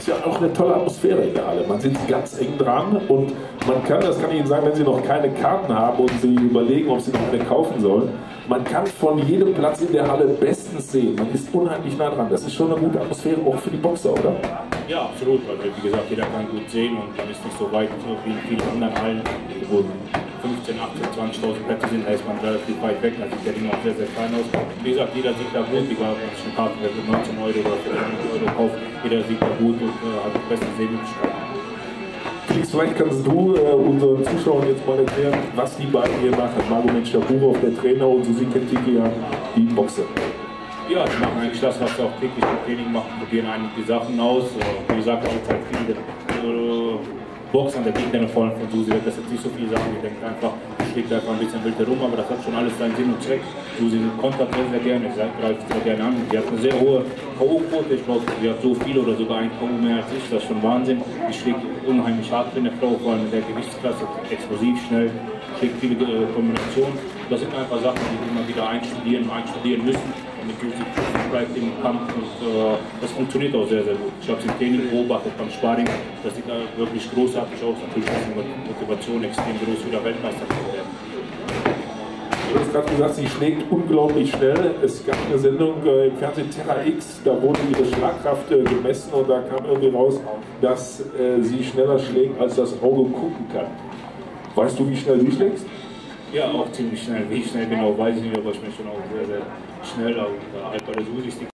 ja auch eine tolle Atmosphäre in der Halle. Man sitzt ganz eng dran und man kann, das kann ich Ihnen sagen, wenn Sie noch keine Karten haben und Sie überlegen, ob Sie noch eine kaufen sollen, man kann von jedem Platz in der Halle bestens sehen. Man ist unheimlich nah dran. Das ist schon eine gute Atmosphäre, auch für die Boxer, oder? Ja, absolut. Also, wie gesagt, jeder kann gut sehen und man ist nicht so weit wie in vielen anderen Hallen, wo 15, 18, 20.000 Plätze sind, da ist man relativ weit weg. Da sieht der Ring auch sehr, sehr klein aus. Wie gesagt, jeder sieht da gut, egal ob man sich eine Karte für 19 Euro oder für 100 Euro kauft, jeder sieht da gut und hat die beste Sehmöglichkeiten. Felix, vielleicht kannst du unseren Zuschauern jetzt mal erklären, was die beiden hier machen. Magomed Shaburo, der Trainer, und Susi Kentikian, die Boxer. Ja, die machen eigentlich das, was sie auch täglich im Training machen, probieren einige Sachen aus. Wie gesagt, auch halt viele Boxen, der Gegner vorne von Susi, das sind nicht so viele Sachen, die denken einfach, schlägt einfach ein bisschen wild herum, aber das hat schon alles seinen Sinn und Zweck. Susi kontert sehr, sehr gerne, greift sehr gerne an. Die hat eine sehr hohe K.O.-Quote, ich glaube, sie hat so viel oder sogar ein K.O. mehr als ich, das ist schon Wahnsinn. Die schlägt unheimlich hart für eine Frau, vor allem in der Gewichtsklasse, explosiv, schnell, schlägt viele Kombinationen. Das sind einfach Sachen, die wir immer wieder einstudieren müssen. Damit Susi bleibt im Kampf und das funktioniert auch sehr, sehr gut. Ich habe es im Training beobachtet, beim Sparring, das sieht wirklich großartig aus. Natürlich ist die Motivation extrem groß, wieder Weltmeister zu werden. Du hast gerade gesagt, sie schlägt unglaublich schnell. Es gab eine Sendung im Fernsehen Terra X, da wurde ihre Schlagkraft gemessen und da kam irgendwie raus, dass sie schneller schlägt, als das Auge gucken kann. Weißt du, wie schnell du schlägst? Ja, auch ziemlich schnell. Wie schnell genau, weiß ich nicht, aber ich bin schon auch sehr, sehr schnell. Aber halt bei der Susi ist die